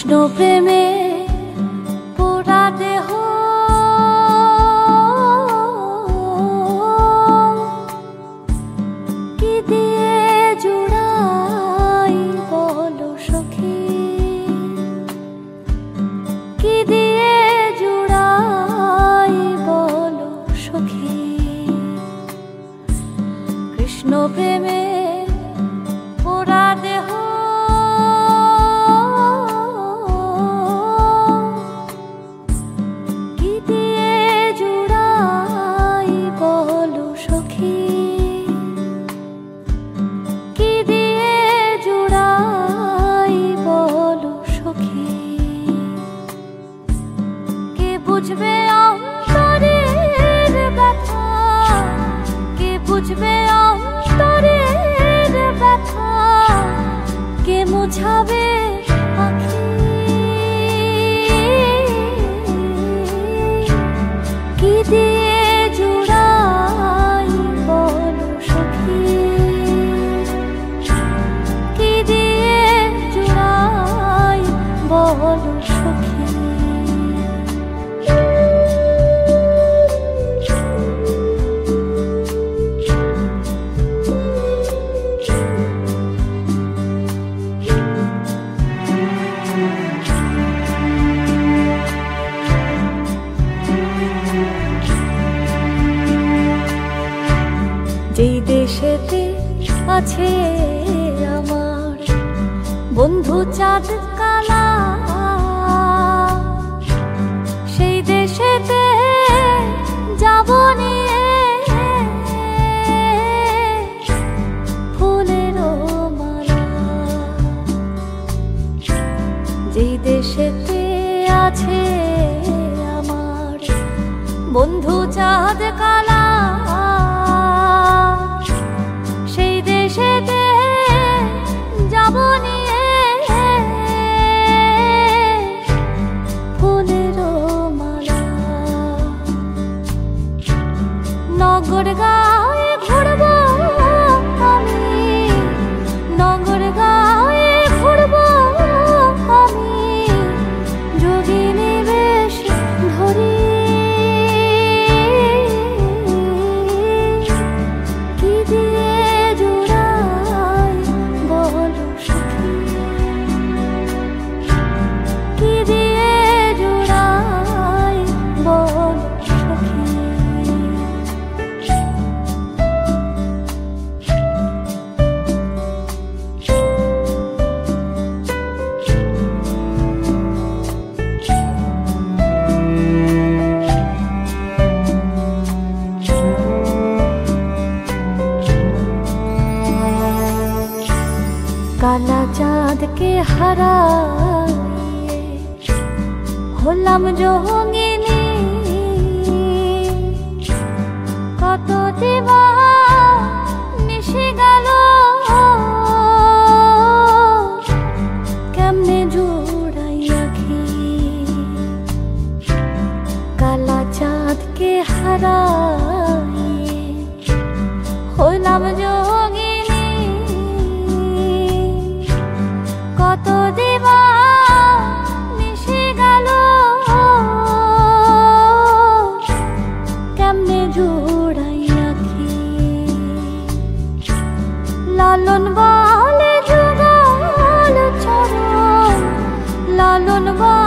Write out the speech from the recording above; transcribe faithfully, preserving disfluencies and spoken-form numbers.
কৃষ্ণ প্রেমে পোড়া দেহ কি দিয়ে জুড়াই বলো সখী, কি দিয়ে জুড়াই বলো সখী। কৃষ্ণ প্রেমে পোড়া দেহ কি দিয়ে জুড়াই বলো সখী, কি দিয়ে জুড়াই বলো সখী। কে বুঝবে অন্তরের ব্যথা, কে বুঝবে অন্তরের ব্যথা, কে মুছাবে আঁখি, কি দিয়ে জুড়াই বলো সখী, কি দিয়ে জুড়াই বলো সখী। যেই দেশেতে আছে আমার বন্ধু চাঁদ কালা, সেই দেশেতে যাব নিয়ে ফুলের মালা। যেই দেশেতে আছে আমার বন্ধু চাঁদ কালা, সেই দেশেতে যাব নিয়ে ফুলের মালা। নগর গায়ে ঘুরব আমি, নগর গায়ে ঘুরব আমি, যোগিনী বেশ ধরি, কি দিয়ে জুড়াই বলো সখী, কি দিয়ে জুড়াই বলো সখী। काला चाँद के हराए হলাম যোগিনী, কত দিবা নিশি গেল কেমনে জুড়াই আঁখি। কালা চাঁদ কে হারাए হলাম যোগিনী, কত দিবা নিশি গেল কেমনে জুড়াই আঁখি। লালন বলে যুগল চরণ, লালন বলে